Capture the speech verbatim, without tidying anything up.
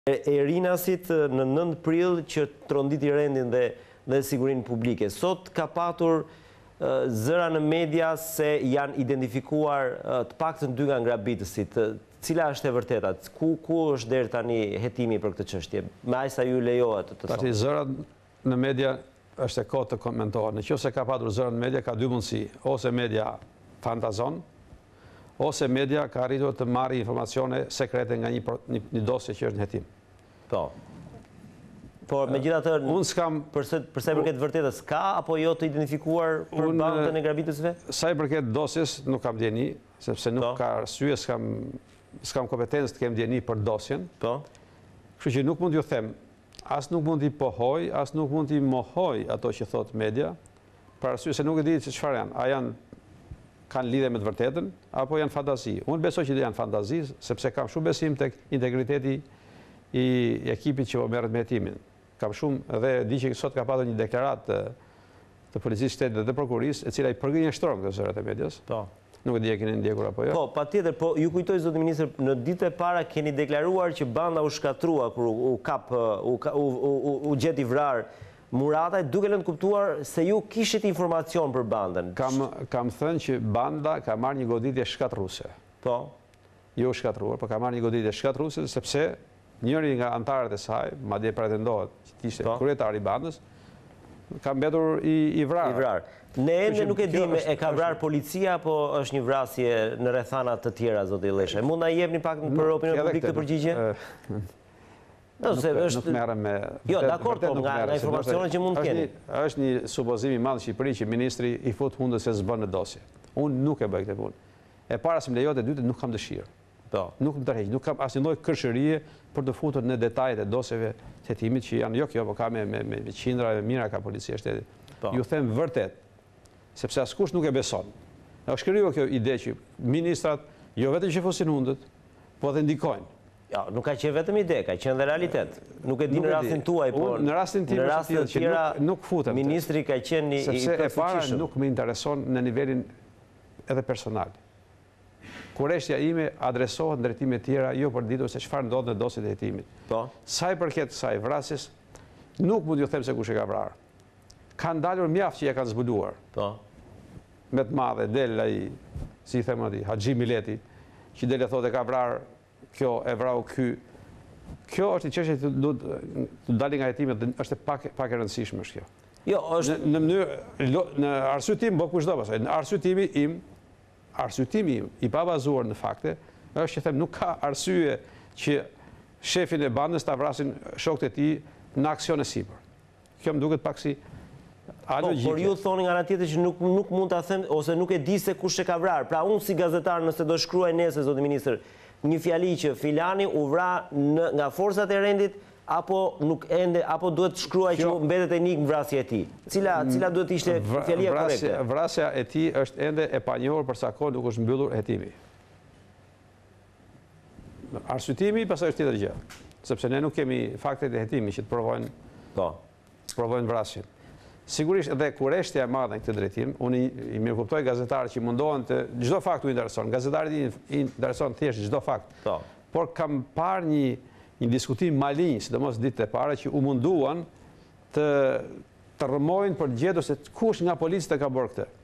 e Rinasit në nëntë prill që tronditi rendin dhe, dhe sigurinë publike. Sot ka patur uh, zëra në media se janë identifikuar uh, të paktën dy nga ngrabitësit. Cila është e vërteta? Ku, ku është deri tani hetimi për këtë çështje? Me aq sa ju lejohet të thotë. Tani zërat në media është e kohë të komentohet. Nëse ka patur zëra në media ka dy mundësi, ose media fantazon, ose media ka arritur të marrë informacione sekrete nga një, një, një dosje që është në hetim. Po. Por megjithatë, unë s'kam përse përsa i përket vërtetës, ka apo jo të identifikuar për bandën e grabitësve? Sa i përket dosjes nuk kam djeni, sepse nuk po. ka arsye, s'kam s'kam kompetencë të kem djeni për dosjen. Po. Kështu që nuk mund t'ju them, as nuk mund t'i pohoj, as nuk mund t'i mohoj ato që thot media, për arsye se nuk e di se çfarë janë. A janë kanë lidhje me të vërtetën, apo janë fantazi. Unë besoj që janë fantazi, sepse kam shumë besim tek integriteti i ekipit që merret me hetimin. Kam shumë dhe di që sot ka patur një deklarat të, të policisë shtetit dhe të prokurisë, e cila i përgënjeshtron këto zërat e medias. Po. Nuk e di e keni ndjekur apo jo. Po, patjetër, po ju kujtoj zoti ministër, në ditët e para keni deklaruar që banda u shkatrua kur u kap u, u, u, u gjeti vrar Murataj, duke lënë kuptuar se ju kishit informacion për bandën. Kam, kam thënë që banda ka marrë një goditje shkatruese. Po. Jo shkatruar, po ka marrë një goditje shkatruese sepse njëri nga antarët e saj, madje pretendohet që ishte po. kryetari i bandës, ka mbetur i, i vrarë. I vrarë. Ne ende nuk e dim e ka vrarë policia, apo është një vrasje në rrethana të tjera, zoti Illesha. Mund na jepni pak për opinion publik të përgjigje? No, nuk, është... nuk merrem me... Jo, dakor, po nga, nga informacionet që mund të keni. Është një supozim i madh në Shqipëri që ministri i fut hundës se s'bën në dosje. Unë nuk e bëj këtë punë. E para se më lejohet, e dytë nuk kam dëshirë. Po. Nuk më tërheq, nuk kam asnjë lloj kërshërie për të futur në detajet e dosjeve të hetimit që janë jo kjo, po ka me, me, me qindra e mira ka policia e shtetit. Po. Ju them vërtet, sepse askush nuk e beson. Është krijuar kjo ide që ministrat jo vetëm që fusin hundët, po edhe ndikojnë. Ja, nuk ka qenë vetëm ide, ka qenë dhe realitet. Nuk e di në rastin tuaj, por në rastin tim është tjera nuk, nuk futem. Ministri ka qenë i sepse e para nuk më intereson në nivelin edhe personal. Kurreshtja ime adresohet në drejtime tjera, jo për ditur se çfarë ndodh në dosjet e hetimit. Po. Sa i përket kësaj vrasjes, nuk mund t'ju them se kush e ka vrarë. Kanë dalur mjaft që ja kanë zbuluar. Po. Me të madhe del ai, si i them aty, Haxhi Mileti, që del e thotë e ka vrarë kjo e vrau ky. Kjo është një çështje që duhet të dalë nga hetimet, është pak pak e rëndësishme është kjo. Jo, është në, në mënyrë në arsyetim, po kushdo pastaj, në arsyetimi im, arsyetimi im i pabazuar në fakte, është që them nuk ka arsye që shefin e bandës ta vrasin shokët e tij në aksion e sipër. Kjo më duket pak si Po, por ju thoni nga ana tjetër që nuk, nuk mund ta them ose nuk e di se kush e ka vrarë. Pra unë si gazetar nëse do shkruaj nesër zoti ministër një fjali që filani u vra në, nga forcat e rendit apo nuk ende apo duhet të shkruaj që mbetet enigmë vrasja e tij. Cila cila duhet të ishte fjalia korrekte? Vrasja e tij është ende e panjohur për sa kohë nuk është mbyllur hetimi. Arsyetimi pastaj është tjetër gjë, sepse ne nuk kemi faktet e hetimit që të provojnë po, provojnë vrasjen. Sigurisht edhe kurreshtja e madhe në këtë drejtim, unë i mirë kuptoj gazetarët që mundohen të çdo fakt u intereson. Gazetarit i intereson thjesht çdo fakt. Po. Por kam parë një një diskutim malinj, sidomos ditët e para që u munduan të të rrëmojnë për gjetur se kush nga policët e ka bërë këtë.